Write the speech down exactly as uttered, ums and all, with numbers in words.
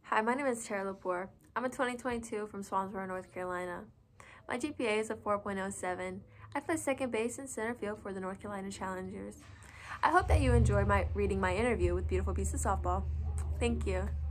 Hi, my name is Tara Lepore. I'm a twenty twenty-two from Swansboro, North Carolina. My G P A is a four point oh seven. I play second base and center field for the North Carolina Challengers. I hope that you enjoyed my reading my interview with Beautiful Piece of Softball. Thank you.